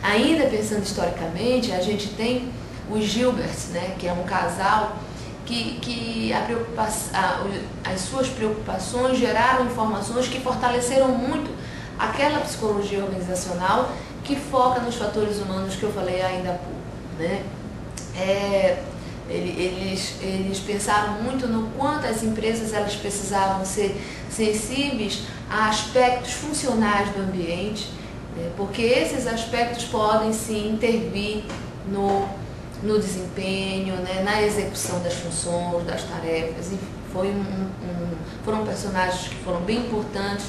Ainda pensando historicamente, a gente tem os Gilberts, né, que é um casal que as suas preocupações geraram informações que fortaleceram muito aquela psicologia organizacional que foca nos fatores humanos que eu falei ainda há pouco, né? Eles pensaram muito no quanto as empresas elas precisavam ser sensíveis a aspectos funcionais do ambiente, né? Porque esses aspectos podem sim intervir no desempenho, né? Na execução das funções, das tarefas. Enfim, foram personagens que foram bem importantes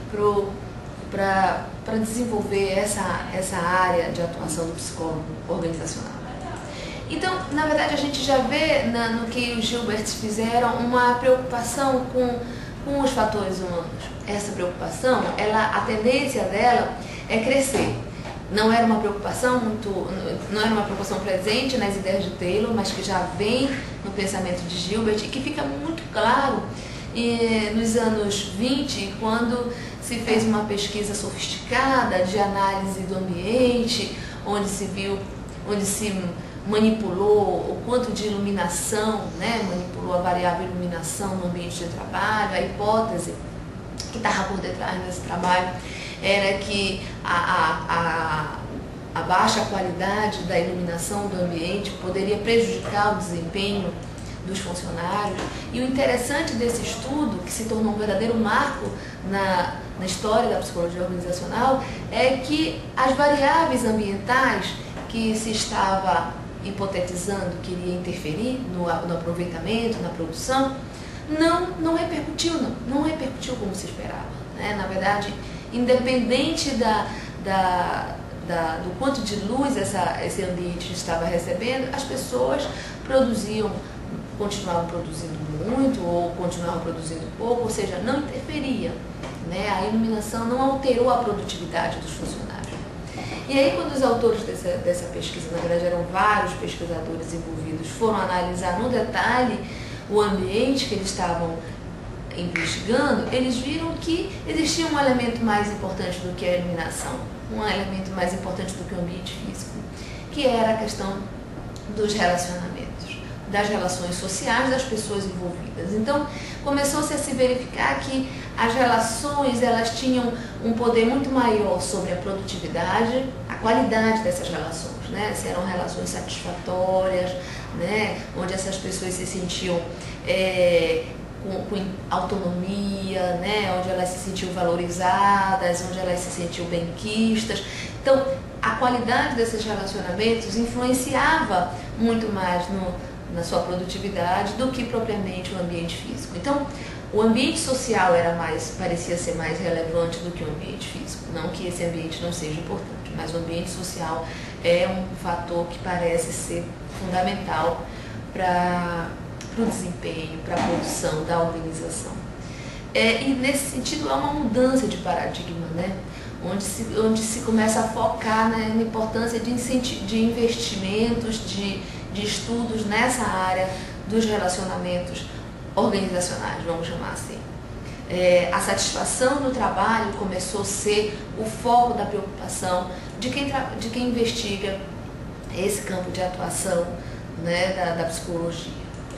para desenvolver essa área de atuação do psicólogo organizacional. Então, na verdade, a gente já vê no que os Gilberts fizeram uma preocupação com os fatores humanos. Essa preocupação, a tendência dela é crescer. Não era uma preocupação presente nas ideias de Taylor, mas que já vem no pensamento de Gilbert e que fica muito claro nos anos 20, quando se fez uma pesquisa sofisticada de análise do ambiente, onde se manipulou o quanto de iluminação, né? Manipulou a variável iluminação no ambiente de trabalho. A hipótese que estava por detrás desse trabalho era que a baixa qualidade da iluminação do ambiente poderia prejudicar o desempenho dos funcionários. E o interessante desse estudo, que se tornou um verdadeiro marco na história da psicologia organizacional, é que as variáveis ambientais que se estava hipotetizando que iria interferir no aproveitamento, na produção, não repercutiu como se esperava, né? Na verdade, independente do quanto de luz esse ambiente estava recebendo, as pessoas continuavam produzindo muito ou continuavam produzindo pouco, ou seja, não interferia, né? A iluminação não alterou a produtividade dos funcionários. E aí, quando os autores dessa pesquisa, na verdade eram vários pesquisadores envolvidos, foram analisar no detalhe o ambiente que eles estavam investigando, eles viram que existia um elemento mais importante do que a iluminação, um elemento mais importante do que o ambiente físico, que era a questão dos relacionamentos, das relações sociais das pessoas envolvidas. Então, começou-se a se verificar que as relações elas tinham um poder muito maior sobre a produtividade, a qualidade dessas relações, né? Se eram relações satisfatórias, né? Onde essas pessoas se sentiam com autonomia, né? Onde elas se sentiam valorizadas, onde elas se sentiam benquistas. Então, a qualidade desses relacionamentos influenciava muito mais na sua produtividade do que propriamente o ambiente físico. Então, o ambiente social parecia ser mais relevante do que o ambiente físico. Não que esse ambiente não seja importante, mas o ambiente social é um fator que parece ser fundamental para o desempenho, para a produção da organização. E nesse sentido há uma mudança de paradigma, né? Onde se começa a focar, né, na importância de investimentos, de estudos nessa área dos relacionamentos organizacionais, vamos chamar assim. A satisfação no trabalho começou a ser o foco da preocupação de quem investiga esse campo de atuação, né, da psicologia.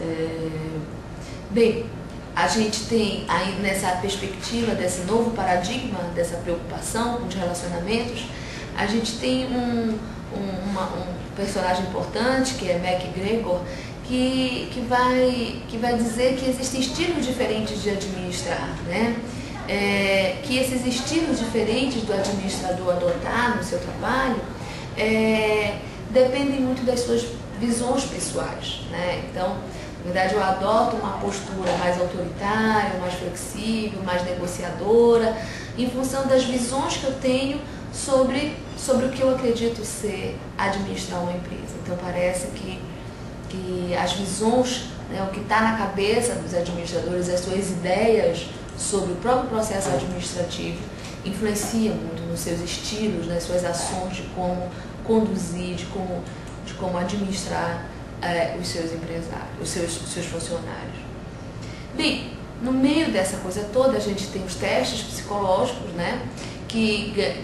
Bem, a gente tem aí nessa perspectiva desse novo paradigma, dessa preocupação com os relacionamentos, a gente tem um personagem importante, que é MacGregor, que vai dizer que existem estilos diferentes de administrar, né? Que esses estilos diferentes do administrador adotar no seu trabalho dependem muito das suas visões pessoais, né? Então, na verdade, eu adoto uma postura mais autoritária, mais flexível, mais negociadora, em função das visões que eu tenho sobre o que eu acredito ser administrar uma empresa. Então, parece que as visões, né, o que está na cabeça dos administradores, as suas ideias sobre o próprio processo administrativo, influencia muito nos seus estilos, nas suas ações de como conduzir, de como administrar os seus empresários, os seus funcionários. Bem, no meio dessa coisa toda a gente tem os testes psicológicos, né, que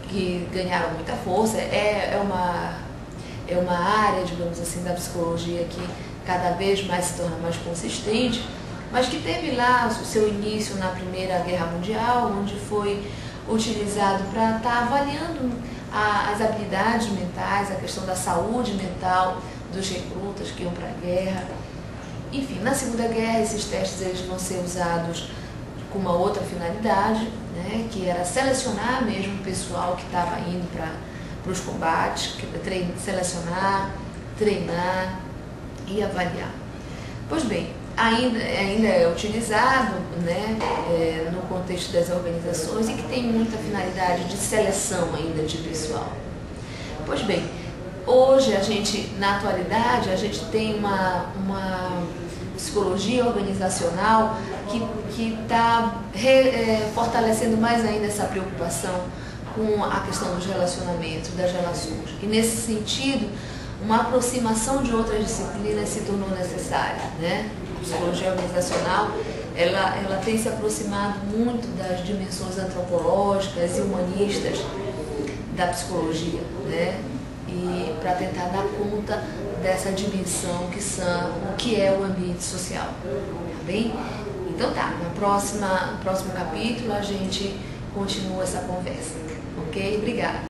que ganharam muita força. É uma área, digamos assim, da psicologia que cada vez mais se torna mais consistente, mas que teve lá o seu início na Primeira Guerra Mundial, onde foi utilizado para estar avaliando as habilidades mentais, a questão da saúde mental dos recrutas que iam para a guerra. Enfim, na Segunda Guerra esses testes eles vão ser usados com uma outra finalidade, né, que era selecionar mesmo o pessoal que estava indo para os combates, selecionar, treinar e avaliar. Pois bem, ainda é utilizado, né, no contexto das organizações e que tem muita finalidade de seleção ainda de pessoal. Pois bem, hoje na atualidade, a gente tem uma psicologia organizacional que está fortalecendo mais ainda essa preocupação com a questão dos relacionamentos, das relações. E nesse sentido, uma aproximação de outras disciplinas se tornou necessária, né? A psicologia organizacional, ela tem se aproximado muito das dimensões antropológicas e humanistas da psicologia, né? E para tentar dar conta dessa dimensão que é o ambiente social, tá bem? Então tá, no próximo capítulo a gente continua essa conversa, ok? Obrigada.